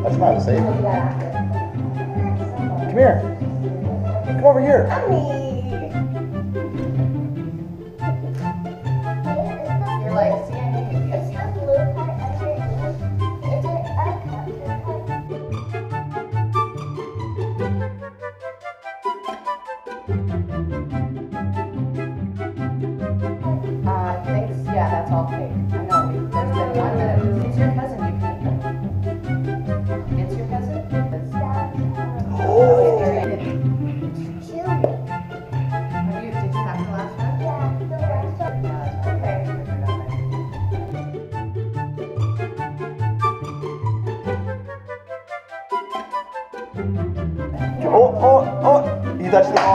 That's not safe. Come here. Come over here. You're like, see, I knew you'd It's the blue part underneath. Is it thanks. Yeah, that's all fake. I know. There's been one that it's your cousin you painted. It's your cousin? Oh. Did you have the last one? Yeah, the rest of Yeah, okay. Oh, oh, oh. You touched the